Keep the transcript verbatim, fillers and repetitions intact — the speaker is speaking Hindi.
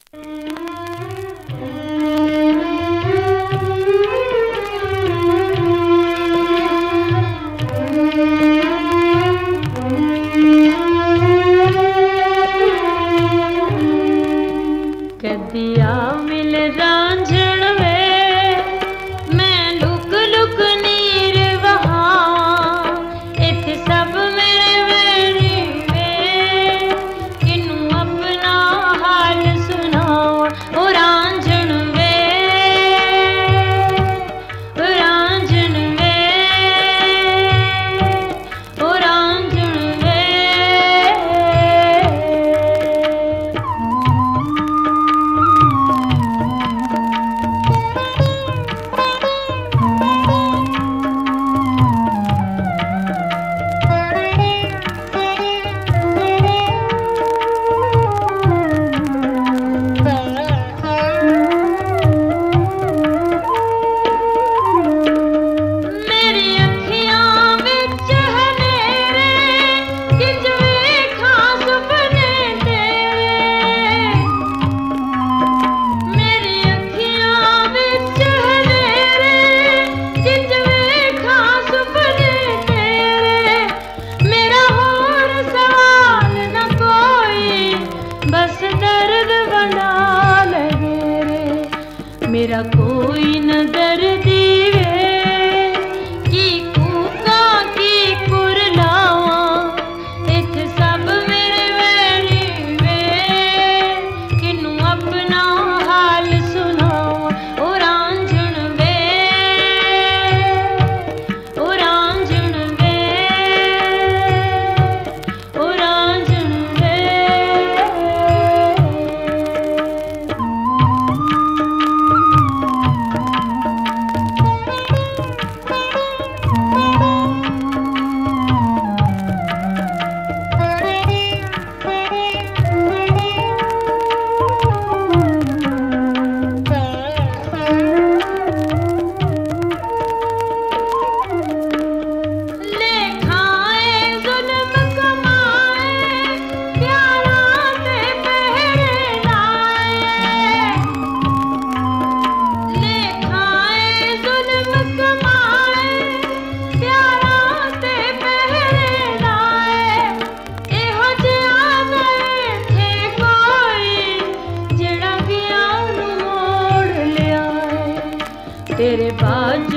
कदिया मिल रांझण वे मैं लुक लुक नीर वहा इत सब मेरे वेरी वे किनू अपना हाल सुनाओ ओ रांझण वे ओ रांझण वे ओ रांझण वे। बस दर्द बना लगे रे मेरा कोई न दर्दी वे की कूका की कुरलावा इत सब मेरे वैरी वे किनू अपना हाल सुनाओ ओ रांझण वे ओ रांझण वे ओ रांझण वे। तेरे बाज